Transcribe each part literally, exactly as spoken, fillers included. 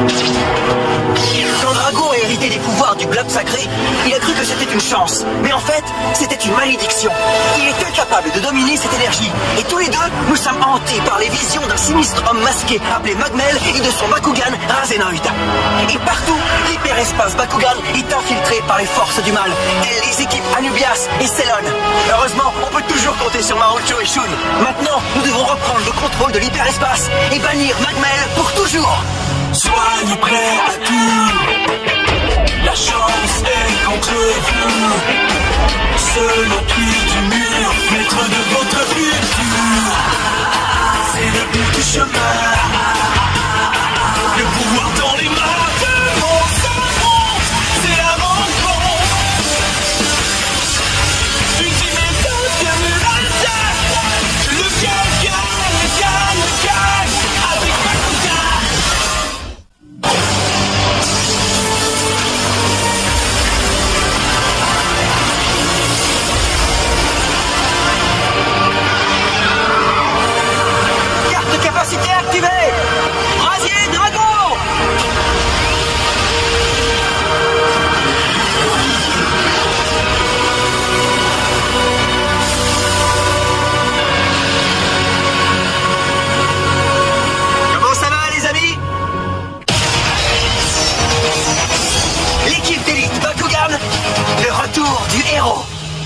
Quand Drago a hérité des pouvoirs du globe sacré, il a cru que c'était une chance. Mais en fait, c'était une malédiction. Il est incapable de dominer cette énergie. Et tous les deux, nous sommes hantés par les visions d'un sinistre homme masqué appelé Magmel et de son Bakugan Razenoid. Et partout, l'hyperespace Bakugan est infiltré par les forces du mal, telles les équipes Anubias et Célon. Heureusement, on peut toujours compter sur Marucho et Shun. Maintenant, nous devons reprendre le contrôle de l'hyperespace et bannir Magmel pour toujours. Soyez prêts à tout. La chance est contre vous. Seul au pied du mur, maître de votre futur. C'est le bout du chemin. Le pouvoir dans les mains de mon cerveau. C'est la rencontre. Ultimate Champion Attack. Le gagne, gagne, gagne, gagne. Avec Bakugan. Carte de capacité activée. Brasier Drago. Comment ça va les amis? L'équipe d'élite Bakugan, le retour du héros.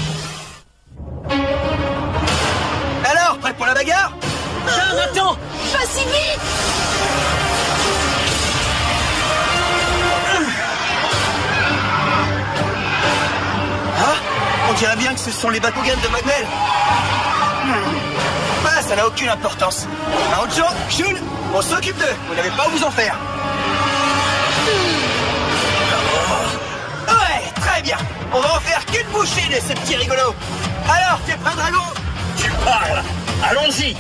Alors, prêt pour la bagarre? Tiens, attends. Pas si vite! Hein? On dirait bien que ce sont les Bakugan de Magmel. Hmm. Bah, ça n'a aucune importance. Marucho, Shun, on s'occupe d'eux. Vous n'avez pas à vous en faire. Ouais, très bien. On va en faire qu'une bouchée de ce petit rigolo. Alors, t'es prêt, Drago? Tu parles. Allons-y.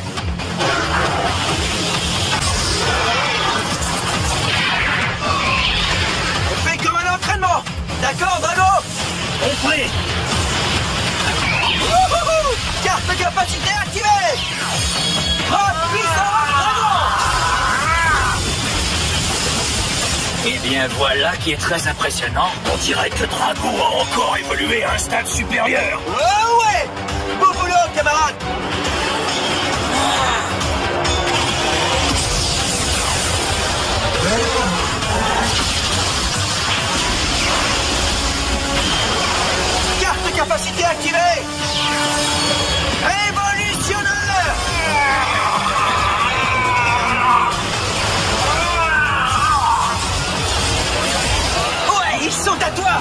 On fait comme un entraînement. D'accord, Drago? Compris. Wouhou! Carte de capacité activée. Drop puissance Drago. Eh bien, voilà qui est très impressionnant. On dirait que Drago a encore évolué à un stade supérieur. Ouais, ouais. Beau boulot, camarade. Carte de capacité activée. Révolutionneur. Ouais, ils sont à toi.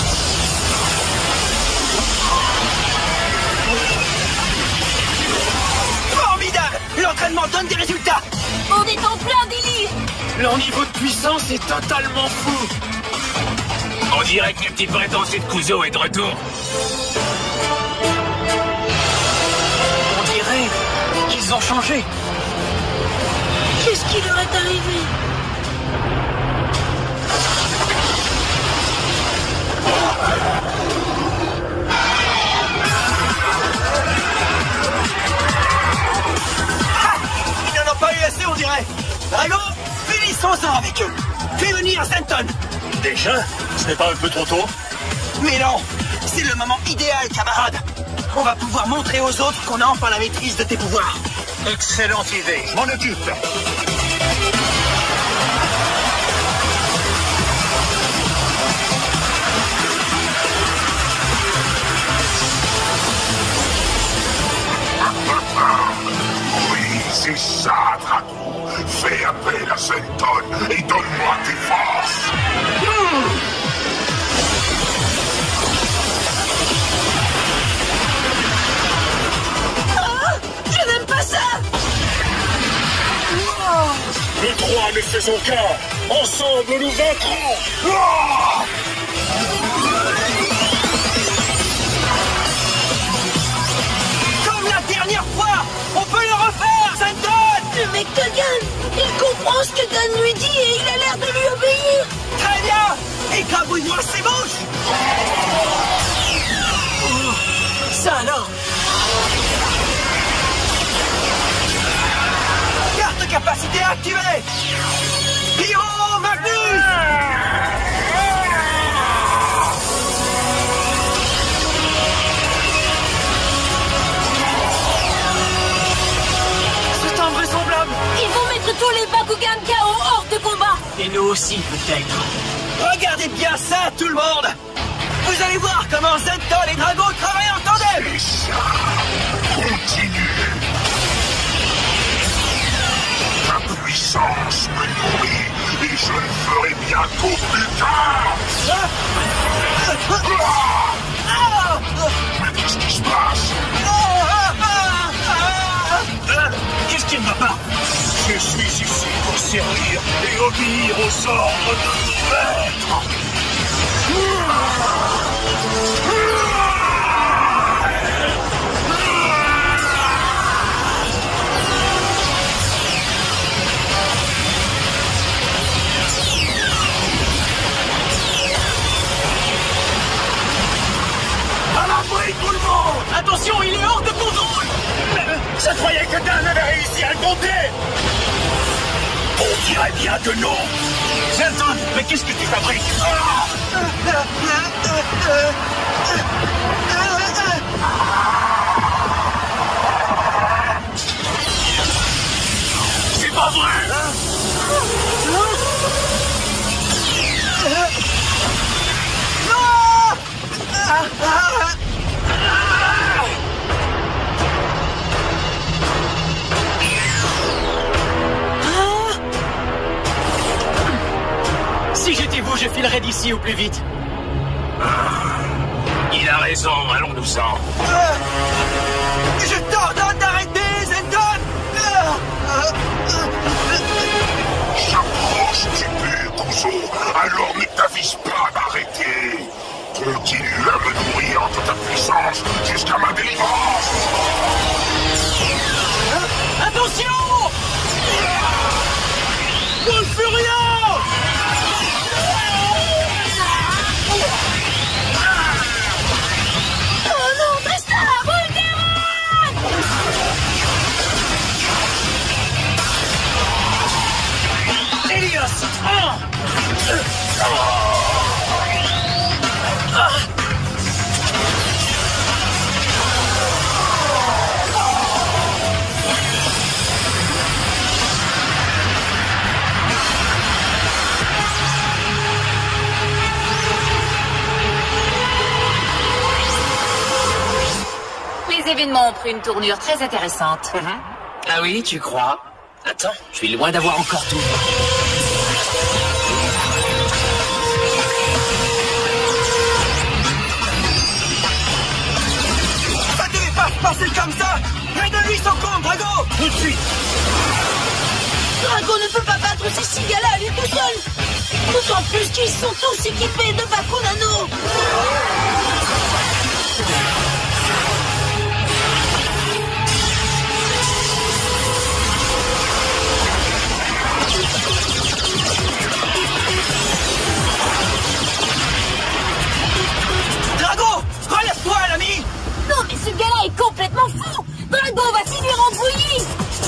Formidable. L'entraînement donne des résultats. On est en plein délire! Leur niveau de puissance est totalement fou. On dirait que le petit prétentieux de Kuzo est de retour. On dirait qu'ils ont changé. Qu'est-ce qui leur est arrivé? Ils n'en ont pas eu assez, on dirait. Drago, finissons-en avec eux. Fais venir Zenton. Déjà? Ce n'est pas un peu trop tôt? Mais non, c'est le moment idéal, camarade. On va pouvoir montrer aux autres qu'on a enfin la maîtrise de tes pouvoirs. Excellente idée, je m'en occupe. Oui, c'est ça, Drago. Fais appel à Zenton et donne-moi tes forces. Ah! Je n'aime pas ça! Les trois ne faisons qu'un. Ensemble, nous vaincrons. Ah! Comme la dernière fois, on peut le refaire, Zenton. Le mec de Gan! Il comprend ce que Dan lui dit et il a l'air de lui obéir! Très bien. Écrabouille-moi ses bouches. Oh, ça alors. Carte de capacité activée. Pyro Magnus. Kogan K O hors de combat. Et nous aussi, peut-être. Regardez bien ça, tout le monde. Vous allez voir comment Zenton et Drago travaillent en tandem. Et ça, continue. Ta puissance me nourrit et je le ferai bientôt plus tard. Mais qu'est-ce qui se passe? Qu'est-ce qui ne va pas? Je suis ici pour servir et obéir aux ordres de mon maître. À l'abri, tout le monde! Attention, il est hors de contrôle. Je croyais que Dan avait réussi à le compter! On dirait bien que non! Zenton, mais qu'est-ce que tu fabriques? C'est pas vrai! Si j'étais vous, je filerais d'ici au plus vite. Il a raison, allons-nous-en. Je t'ordonne d'arrêter, Zenton. J'approche du but, Kuzo. Alors ne t'avise pas d'arrêter. Continue à me nourrir de ta puissance jusqu'à ma délivrance. Attention! Golfuria! Oh non, Tristan, Volterra! Helios! Les événements ont pris une tournure très intéressante. Ah oui, tu crois? Attends, je suis loin d'avoir encore tout. Ça devait pas se passer comme ça! Aide-lui son compte, Drago! Tout de suite! Drago ne peut pas battre ces six gars-là à lui tout seul. D'autant plus qu'ils sont tous équipés de Bakunano. Drago! Relève-toi, l'ami! Non mais ce gars-là est complètement fou. Drago va finir en bouillie.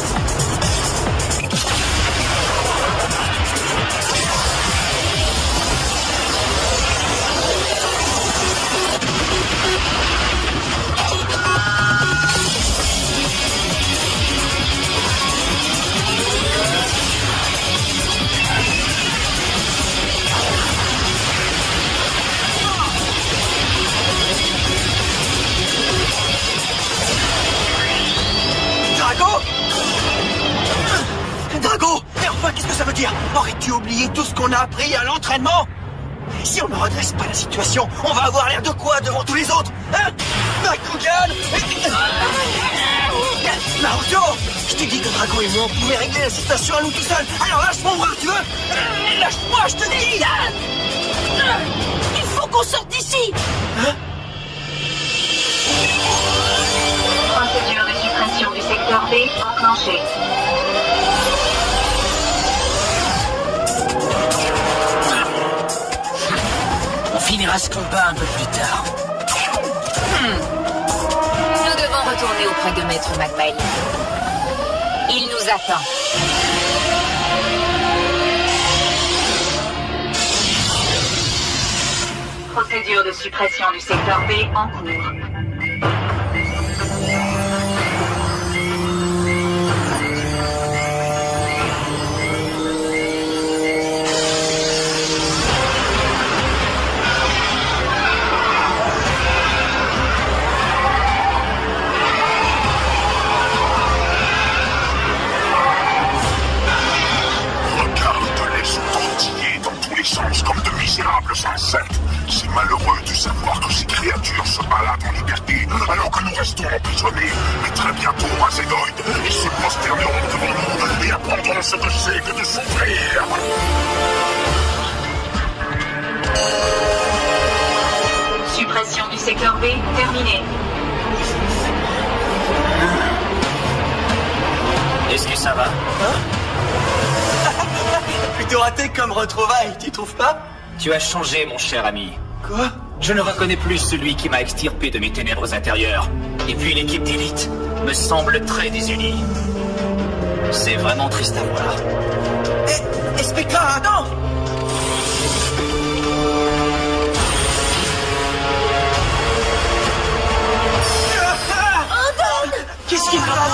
Drago! Mais enfin, qu'est-ce que ça veut dire? Aurais-tu oublié tout ce qu'on a appris à l'entraînement? Si on ne redresse pas la situation, on va avoir l'air de quoi devant tous les autres? Hein? Bakugan! Naruto! Je t'ai dit que Drago et moi, on pouvait régler la situation à nous tout seuls. Alors lâche mon bras, tu veux? Lâche-moi, je te dis! Il faut qu'on sorte d'ici. Hein? Procédure de suppression du secteur B enclenchée. On finira ce combat un peu plus tard. Hmm. Nous devons retourner auprès de Maître McMahon. Il nous attend. Procédure de suppression du secteur B en cours. Secteur B, terminé. Est-ce que ça va? Plutôt raté comme retrouvaille, tu trouves pas? Tu as changé, mon cher ami. Quoi? Je ne reconnais plus celui qui m'a extirpé de mes ténèbres intérieures. Et puis l'équipe d'élite me semble très désunie. C'est vraiment triste à voir. Eh, eh, Spectra, attends! Qu'est-ce qu'il va?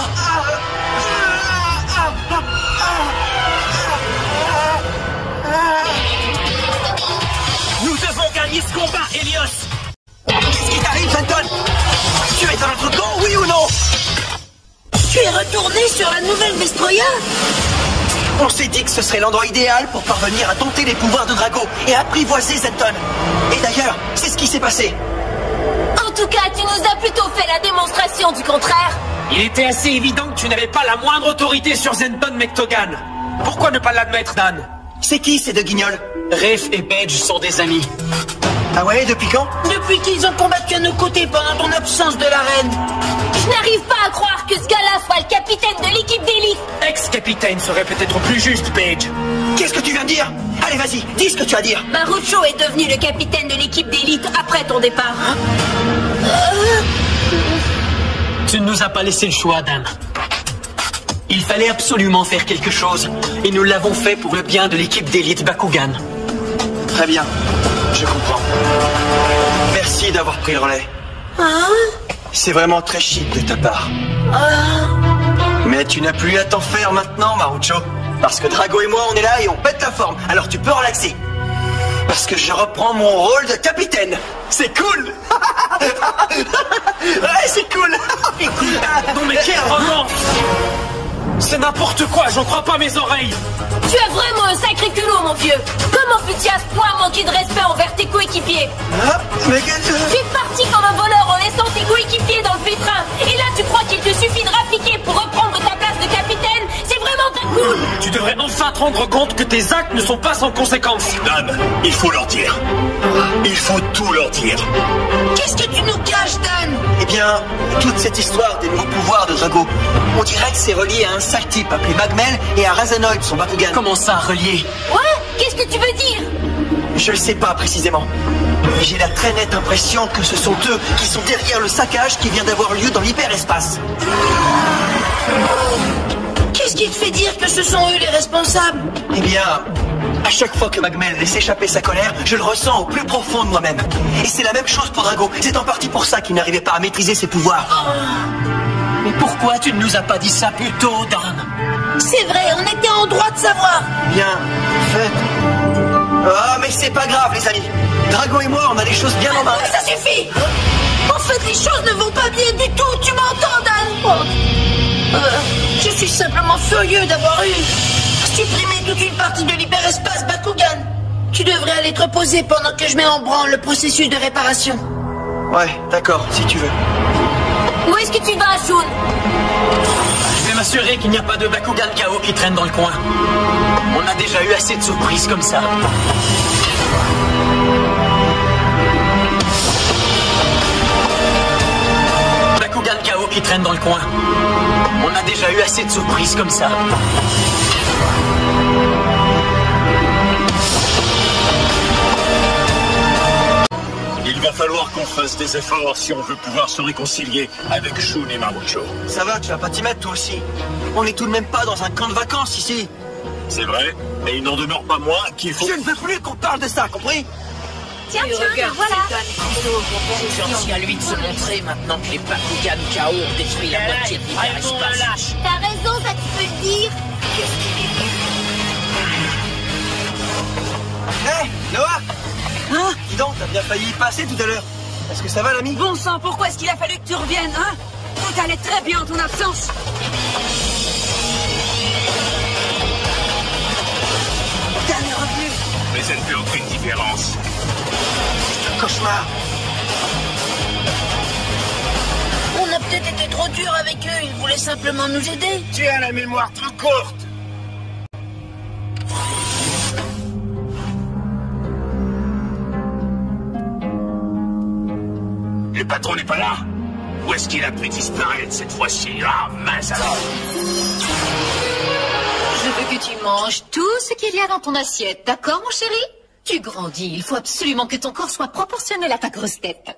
Nous devons gagner ce combat, Helios! Qu'est-ce qui t'arrive, Fenton? Tu es dans notre camp, oui ou non? Tu es retourné sur la nouvelle Vestroya? On s'est dit que ce serait l'endroit idéal pour parvenir à dompter les pouvoirs de Drago et apprivoiser Zenton. Et d'ailleurs, c'est ce qui s'est passé. En tout cas, tu nous as plutôt fait la démonstration du contraire. Il était assez évident que tu n'avais pas la moindre autorité sur Zenton Mektogan. Pourquoi ne pas l'admettre, Dan? C'est qui ces deux guignols? Rafe et Page sont des amis. Ah ouais, depuis quand? Depuis qu'ils ont combattu à nos côtés pendant ton absence de l'arène. Je n'arrive pas à croire que ce gars-là soit le capitaine de l'équipe d'élite. Ex-capitaine serait peut-être plus juste, Page. Qu'est-ce que tu viens de dire? Allez, vas-y, dis ce que tu as à dire. Marucho est devenu le capitaine de l'équipe d'élite après ton départ. euh... Tu ne nous as pas laissé le choix, Dan. Il fallait absolument faire quelque chose, et nous l'avons fait pour le bien de l'équipe d'élite Bakugan. Très bien, je comprends. Merci d'avoir pris le relais. Hein? C'est vraiment très chic de ta part. Euh... Mais tu n'as plus à t'en faire maintenant, Marucho. Parce que Drago et moi, on est là et on pète la forme. Alors tu peux relaxer. Parce que je reprends mon rôle de capitaine. C'est cool. Ouais, c'est cool. Écoute, non mais quel roman! C'est n'importe quoi, j'en crois pas mes oreilles! Tu as vraiment un sacré culot, mon vieux. Comment peux-tu à ce point manquer de respect envers tes coéquipiers? Ah, mais... Tu es parti comme un voleur en laissant tes coéquipiers dans le pétrin. Et là, tu crois qu'il te suffit de rappliquer pour reprendre ta place de capitaine? C'est vraiment pas cool. Tu devrais enfin te rendre compte que tes actes ne sont pas sans conséquences. Dan, il faut leur dire. Il faut tout leur dire. Qu'est-ce que tu nous caches, Dan? Eh bien, toute cette histoire des nouveaux pouvoirs de Drago, on dirait que c'est relié à un sale type appelé Magmel et à Razanoid, son Bakugan. Comment ça, relié? Ouais? Qu'est-ce que tu veux dire? Je le sais pas précisément. Mais j'ai la très nette impression que ce sont eux qui sont derrière le saccage qui vient d'avoir lieu dans l'hyperespace. Qu'est-ce qui te fait dire que ce sont eux les responsables? Eh bien, à chaque fois que Magmel laisse échapper sa colère, je le ressens au plus profond de moi-même. Et c'est la même chose pour Drago. C'est en partie pour ça qu'il n'arrivait pas à maîtriser ses pouvoirs. Mais pourquoi tu ne nous as pas dit ça plus tôt, Dan? C'est vrai, on était en droit de savoir. Bien, fait. Ah, mais c'est pas grave, les amis. Drago et moi, on a les choses bien en main. Ça suffit. En fait, les choses ne vont pas bien du tout. Tu m'entends, Dan? Oh. Euh, je suis simplement furieux d'avoir eu supprimé toute une partie de l'hyperespace Bakugan. Tu devrais aller te reposer pendant que je mets en branle le processus de réparation. Ouais, d'accord, si tu veux. Où est-ce que tu vas, Shun? Je vais m'assurer qu'il n'y a pas de Bakugan K O qui traîne dans le coin. On a déjà eu assez de surprises comme ça. Bakugan K O qui traîne dans le coin. On a déjà eu assez de surprises comme ça. Il va falloir qu'on fasse des efforts si on veut pouvoir se réconcilier avec Shun et Marucho. Ça va, tu vas pas t'y mettre toi aussi. On est tout de même pas dans un camp de vacances ici. C'est vrai, mais il n'en demeure pas moins qu'il faut... Je ne veux plus qu'on parle de ça, compris? Tiens, tiens, regarde, voilà. C'est gentil à lui de se montrer maintenant que les Bakugan K O ont détruit la moitié de l'hyperespace. T'as raison, ça tu peux le dire. Hé, hey, Noah! Hein? Dis donc, t'as bien failli y passer tout à l'heure. Est-ce que ça va, l'ami? Bon sang, pourquoi est-ce qu'il a fallu que tu reviennes, hein? Tout allait très bien en ton absence. Dan est revenu. Mais ça ne fait aucune différence. C'est un cauchemar. On a peut-être été trop dur avec eux. Ils voulaient simplement nous aider. Tu as la mémoire trop courte. Le patron n'est pas là? Où est-ce qu'il a pu disparaître cette fois-ci? Ah, mince alors! Je veux que tu manges tout ce qu'il y a dans ton assiette, d'accord, mon chéri? Tu grandis, il faut absolument que ton corps soit proportionnel à ta grosse tête.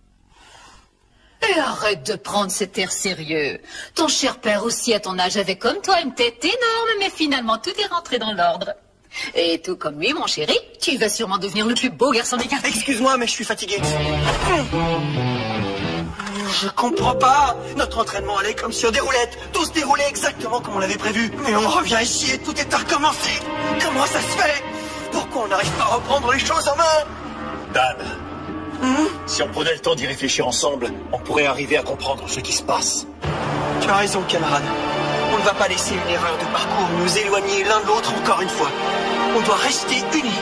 Et arrête de prendre cet air sérieux. Ton cher père aussi à ton âge avait comme toi une tête énorme, mais finalement tout est rentré dans l'ordre. Et tout comme lui, mon chéri, tu vas sûrement devenir le plus beau garçon des quartiers. Excuse-moi, mais je suis fatigué. Je comprends pas. Notre entraînement allait comme sur des roulettes. Tout se déroulait exactement comme on l'avait prévu. Mais on revient ici et tout est à recommencer. Comment ça se fait? Pourquoi on n'arrive pas à reprendre les choses en main? Dan, Hum si on prenait le temps d'y réfléchir ensemble, on pourrait arriver à comprendre ce qui se passe. Tu as raison, camarade. On ne va pas laisser une erreur de parcours nous éloigner l'un de l'autre encore une fois. On doit rester unis.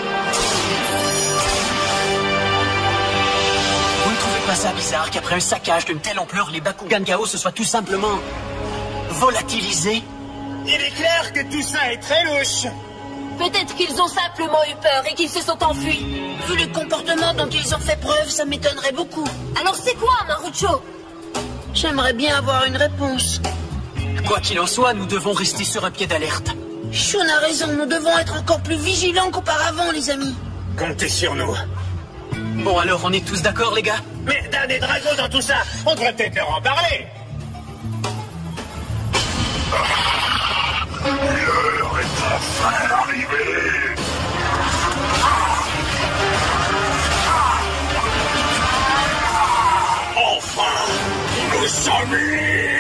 Vous ne trouvez pas ça bizarre qu'après un saccage d'une telle ampleur, les Bakugan Chaos se soient tout simplement volatilisés? Il est clair que tout ça est très louche. Peut-être qu'ils ont simplement eu peur et qu'ils se sont enfuis. Vu le comportement dont ils ont fait preuve, ça m'étonnerait beaucoup. Alors c'est quoi, Marucho? J'aimerais bien avoir une réponse. Quoi qu'il en soit, nous devons rester sur un pied d'alerte. Shun a raison, nous devons être encore plus vigilants qu'auparavant, les amis. Comptez sur nous. Bon, alors, on est tous d'accord, les gars? Mais Dan et Drago dans tout ça, on devrait peut-être leur en parler. L'heure est enfin arrivée. Enfin, nous sommes libres.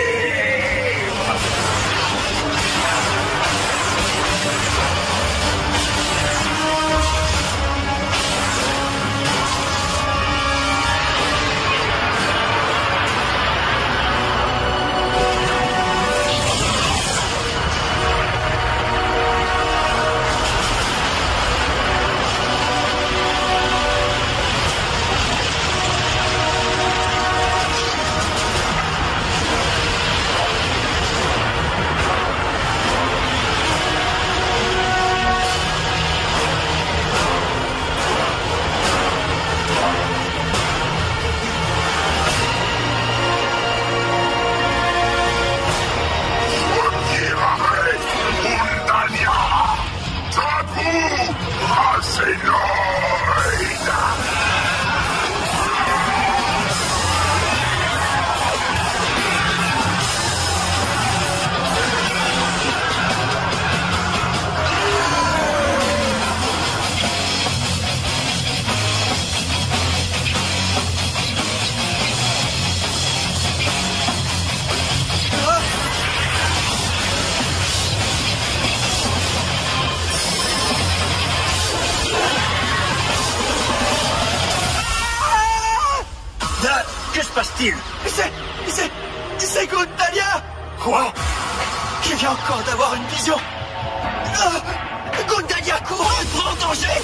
C'est... c'est... c'est Gundalia! Quoi? Je viens encore d'avoir une vision. Ah, Gundalia court, entre en danger!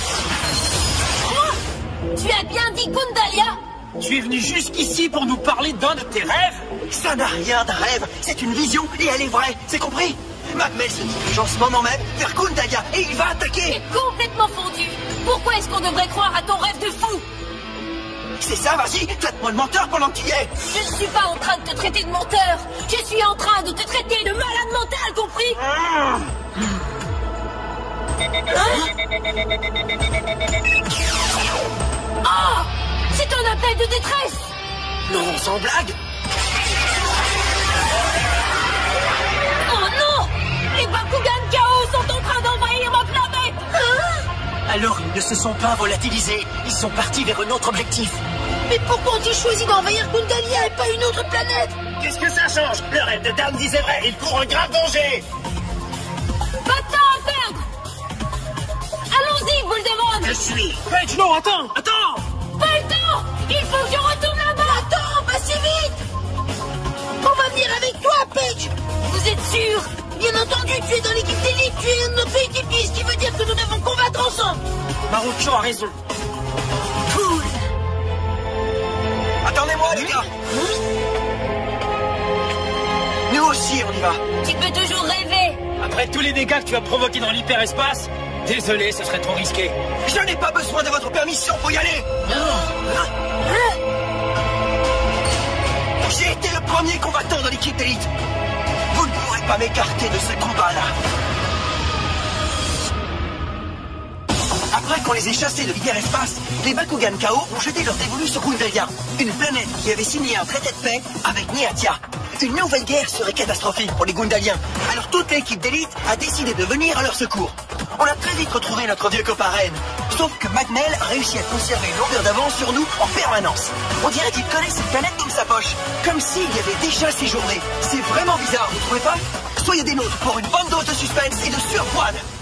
Quoi? Tu as bien dit Gundalia? Tu es venu jusqu'ici pour nous parler d'un de tes rêves? Ça n'a rien d'un rêve, c'est une vision et elle est vraie, c'est compris? Magmel se dirige en ce moment même vers Gundalia et il va attaquer! T'es complètement fondu! Pourquoi est-ce qu'on devrait croire à ton rêve de fou? C'est ça, vas-y, traite-moi de menteur pendant que tu y es! Je ne suis pas en train de te traiter de menteur! Je suis en train de te traiter de malade mental, compris? Mmh. Hein? Oh! C'est un appel de détresse! Non, sans blague! Oh non! Les Bakugan Chaos sont en train d'envahir ma planète! Hein? Alors ils ne se sont pas volatilisés, ils sont partis vers un autre objectif. Mais pourquoi ont-ils choisi d'envahir Gundalia et pas une autre planète? Qu'est-ce que ça change? Le rêve de Dan disait vrai, il court un grave danger! Pas de temps à perdre! Allons-y, Bulldoron! Je suis... Paige, non, attends, attends! Pas le temps! Il faut que je retourne là-bas! Attends, pas si vite! On va venir avec toi, Paige! Vous êtes sûr? Bien entendu, tu es dans l'équipe d'élite, tu es un de nos coéquipiers, ce qui veut dire que nous devons combattre ensemble! Marucho a raison. Cool! Attendez-moi, les gars! Nous aussi, on y va! Tu peux toujours rêver! Après tous les dégâts que tu as provoqués dans l'hyperespace, désolé, ce serait trop risqué. Je n'ai pas besoin de votre permission pour y aller! Oh. premier combattant dans l'équipe d'élite. Vous ne pourrez pas m'écarter de ce combat-là. Après qu'on les ait chassés de l'hyperespace, les Bakugan K O ont jeté leur dévolu sur Gundalia, une planète qui avait signé un traité de paix avec Niatia. Une nouvelle guerre serait catastrophique pour les Gundaliens, alors toute l'équipe d'élite a décidé de venir à leur secours. On a très vite retrouvé notre vieux copain Ren, sauf que Magnell a réussi à conserver une longueur d'avance sur nous en permanence. On dirait qu'il connaît cette planète dans sa poche, comme s'il y avait déjà séjourné. C'est vraiment bizarre, vous trouvez pas? Soyez des nôtres pour une bonne dose de suspense et de surpoids.